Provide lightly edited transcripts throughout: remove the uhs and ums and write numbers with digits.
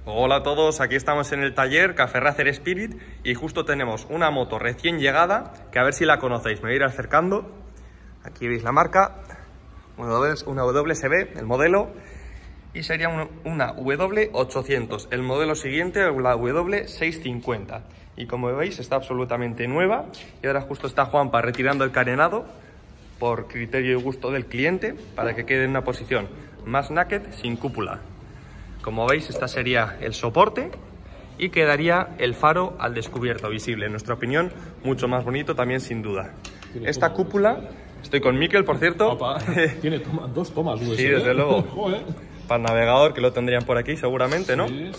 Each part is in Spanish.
Hola a todos, aquí estamos en el taller Café Racer Spirit y justo tenemos una moto recién llegada que a ver si la conocéis, me voy a ir acercando. Aquí veis la marca, una WSB, el modelo, y sería una W800, el modelo siguiente, la W650. Y como veis está absolutamente nueva y ahora justo está Juanpa retirando el carenado por criterio y gusto del cliente para que quede en una posición más naked sin cúpula. Como veis, esta sería el soporte y quedaría el faro al descubierto, visible. En nuestra opinión, mucho más bonito también, sin duda. Esta cúpula, estoy con Miquel, por cierto. Opa, tiene dos tomas USB. Sí, desde luego. Para el navegador, que lo tendrían por aquí seguramente, ¿no? Sí.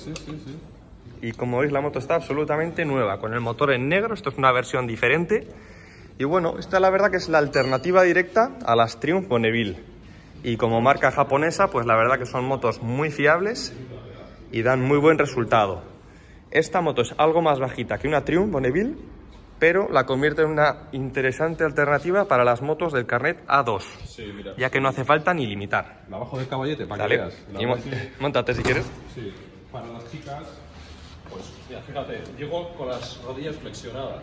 Y como veis, la moto está absolutamente nueva, con el motor en negro. Esto es una versión diferente. Y bueno, esta la verdad que es la alternativa directa a las Triumph Bonneville. Y como marca japonesa, pues la verdad que son motos muy fiables y dan muy buen resultado. Esta moto es algo más bajita que una Triumph Bonneville, pero la convierte en una interesante alternativa para las motos del carnet A2, Sí, mira, ya que no hace falta ni limitar. la bajo del caballete para Dale, que veas. y móntate si quieres. Sí, para las chicas, pues mira, fíjate, llego con las rodillas flexionadas.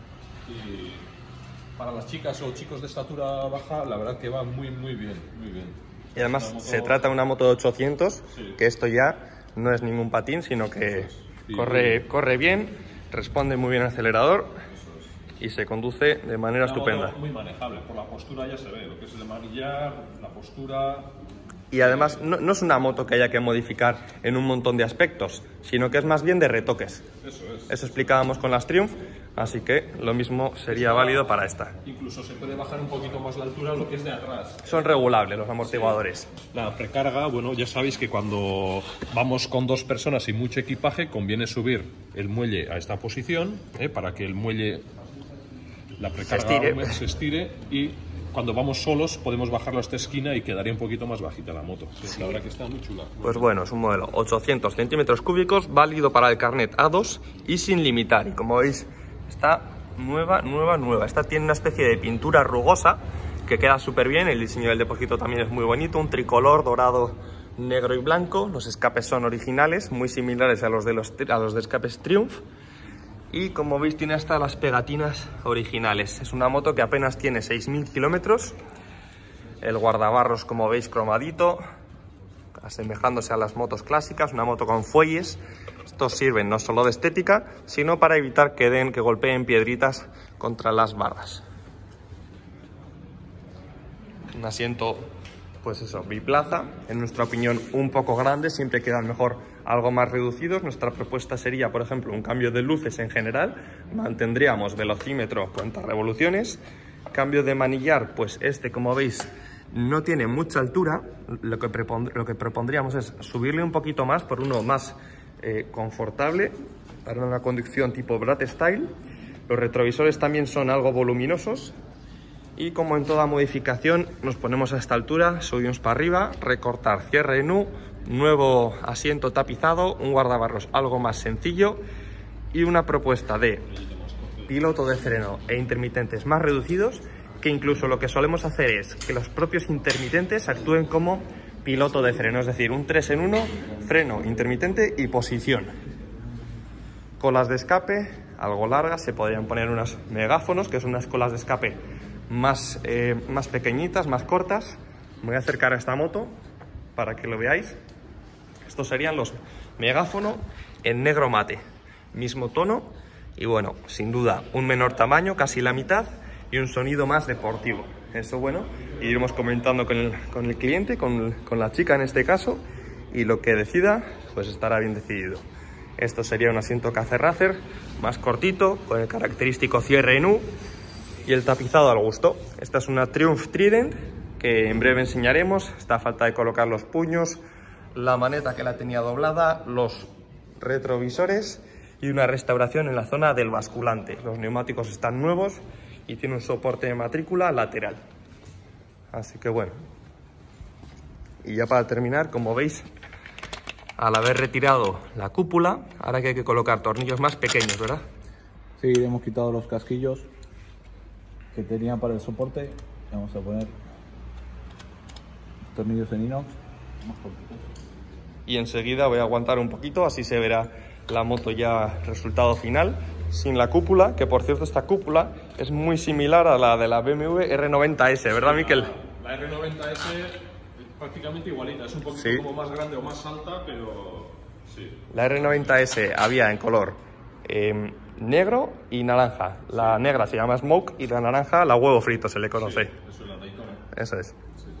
Y para las chicas o chicos de estatura baja, la verdad que va muy bien. Y además moto... se trata de una moto de 800, Sí. que esto ya no es ningún patín, sino que Sí. corre bien, responde muy bien al acelerador y se conduce de manera estupenda. Muy manejable, por la postura ya se ve, lo que es el manillar, la postura... Y además no es una moto que haya que modificar en un montón de aspectos, sino que es más bien de retoques. Eso es. Eso explicábamos con las Triumph, así que lo mismo sería válido para esta. Incluso se puede bajar un poquito más la altura lo que es de atrás. Son regulables los amortiguadores. La precarga, bueno, ya sabéis que cuando vamos con dos personas y mucho equipaje, conviene subir el muelle a esta posición, para que el muelle, la precarga se estire, y cuando vamos solos podemos bajarlo a esta esquina y quedaría un poquito más bajita la moto. Sí. La verdad que está muy chula. Pues bueno, es un modelo 800 centímetros cúbicos, válido para el carnet A2 y sin limitar. Y como veis, está nueva. Esta tiene una especie de pintura rugosa que queda súper bien. El diseño del depósito también es muy bonito, un tricolor dorado, negro y blanco. Los escapes son originales, muy similares a los de escapes Triumph. Y como veis, tiene hasta las pegatinas originales. Es una moto que apenas tiene 6.000 kilómetros. El guardabarros, como veis, cromadito, asemejándose a las motos clásicas. Una moto con fuelles. Estos sirven no solo de estética, sino para evitar que golpeen piedritas contra las barras. Un asiento, pues eso, biplaza. En nuestra opinión, un poco grande. Siempre quedan mejor algo más reducidos. Nuestra propuesta sería, por ejemplo, un cambio de luces en general. Mantendríamos velocímetro, cuenta revoluciones. Cambio de manillar, pues este, como veis, no tiene mucha altura. Lo que propondríamos es subirle un poquito más por uno más confortable para una conducción tipo Brat Style. Los retrovisores también son algo voluminosos. Y como en toda modificación, nos ponemos a esta altura, subimos para arriba, recortar cierre en U, nuevo asiento tapizado, un guardabarros algo más sencillo y una propuesta de piloto de freno e intermitentes más reducidos, que incluso lo que solemos hacer es que los propios intermitentes actúen como piloto de freno, es decir, un 3 en 1, freno, intermitente y posición. Colas de escape algo largas, se podrían poner unos megáfonos, que son unas colas de escape más pequeñitas, más cortas. Me voy a acercar a esta moto para que lo veáis. Estos serían los megáfono en negro mate, mismo tono y bueno, sin duda un menor tamaño, casi la mitad, y un sonido más deportivo. Eso bueno, iremos comentando con el cliente, con la chica en este caso, y lo que decida pues estará bien decidido. Esto sería un asiento Café Racer más cortito, con el característico cierre en U y el tapizado al gusto. Esta es una Triumph Trident que en breve enseñaremos. Está a falta de colocar los puños, la maneta que la tenía doblada, los retrovisores y una restauración en la zona del basculante. Los neumáticos están nuevos y tiene un soporte de matrícula lateral. Así que bueno. Y ya para terminar, como veis, al haber retirado la cúpula, ahora que hay que colocar tornillos más pequeños, ¿verdad? Sí, hemos quitado los casquillos que tenían para el soporte. Vamos a poner tornillos en inox más cortitos. y enseguida voy a aguantar un poquito, así se verá la moto ya resultado final, sin la cúpula, que por cierto esta cúpula es muy similar a la de la BMW R90S, ¿verdad, Miquel? La R90S es prácticamente igualita, es un poquito como más grande o más alta, pero sí. La R90S había en color negro y naranja. La negra se llama Smoke y la naranja la huevo frito se le conoce. Sí, eso es la Daytona. Eso es.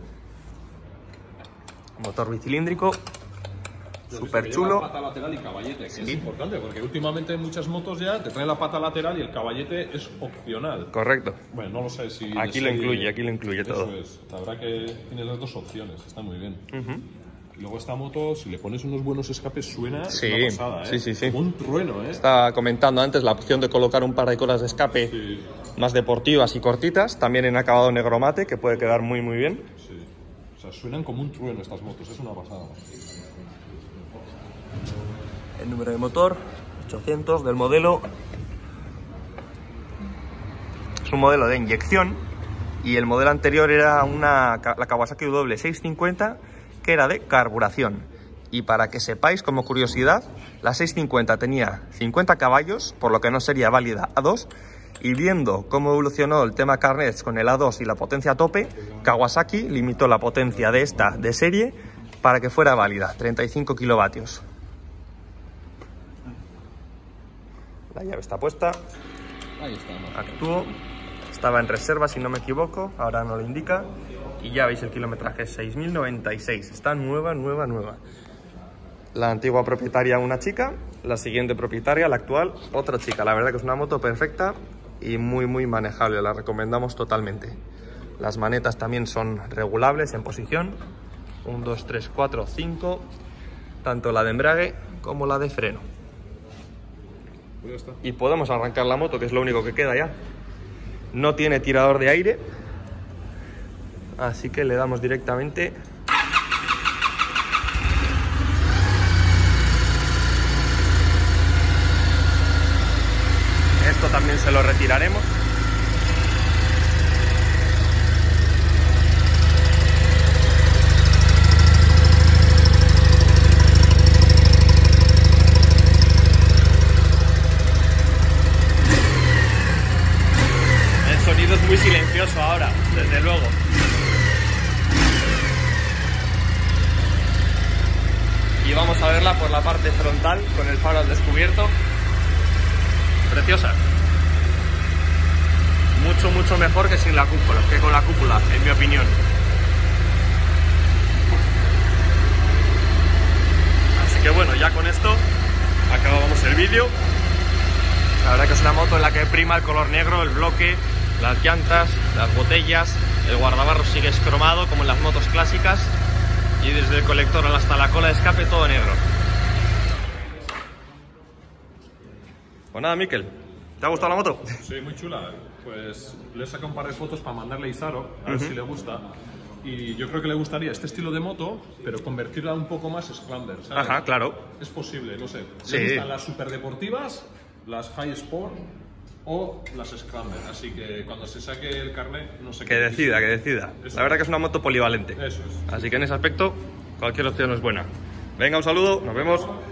Motor bicilíndrico, súper chulo. Pata lateral y caballete, que sí, es importante, porque últimamente en muchas motos ya te traen la pata lateral y el caballete es opcional. Correcto. Bueno, no lo sé si... Aquí lo incluye todo. Eso es. La verdad que tienes las dos opciones, está muy bien. Y luego esta moto, si le pones unos buenos escapes, suena sí, una pasada, ¿eh? Sí. Como un trueno, ¿eh? Estaba comentando antes la opción de colocar un par de colas de escape más deportivas y cortitas, también en acabado negro mate, que puede quedar muy bien. Sí. O sea, suenan como un trueno estas motos, es una pasada. El número de motor, 800 del modelo. Es un modelo de inyección y el modelo anterior era la Kawasaki W650, que era de carburación. Y para que sepáis, como curiosidad, la 650 tenía 50 caballos, por lo que no sería válida A2, y viendo cómo evolucionó el tema carnets con el A2 y la potencia a tope, Kawasaki limitó la potencia de esta de serie para que fuera válida, 35 kilovatios. La llave está puesta. Ahí está. Actúo. Estaba en reserva, si no me equivoco, ahora no lo indica. Y ya veis el kilometraje, 6.096. Está nueva. La antigua propietaria, una chica. La siguiente propietaria, la actual, otra chica. La verdad que es una moto perfecta y muy manejable. La recomendamos totalmente. Las manetas también son regulables en posición. 1, 2, 3, 4, 5. Tanto la de embrague como la de freno. Pues ya está. Y podemos arrancar la moto, que es lo único que queda ya. No tiene tirador de aire, así que le damos directamente. Esto también se lo retiraremos. El sonido es muy silencioso ahora, desde luego. Y vamos a verla por la parte frontal con el faro al descubierto. Preciosa. Mucho mejor que sin la cúpula, que con la cúpula, en mi opinión. Así que bueno, ya con esto acabamos el vídeo. La verdad que es una moto en la que prima el color negro, el bloque, las llantas, las botellas, el guardabarros sigue escromado como en las motos clásicas y desde el colector hasta la cola de escape todo negro. Pues nada, Miquel, ¿te ha gustado la moto? Sí, muy chula. Pues le he sacado un par de fotos para mandarle a Isaro, a ver si le gusta. Y yo creo que le gustaría este estilo de moto, pero convertirla un poco más Scrambler, ¿sabes? Ajá, claro. Es posible, no sé. Sí. Le gustan las superdeportivas, las High Sport o las Scrambler. Así que cuando se saque el carnet, no sé Que decida. Eso La verdad que es una moto polivalente. Eso es. Así que en ese aspecto, cualquier opción es buena. Venga, un saludo, nos vemos.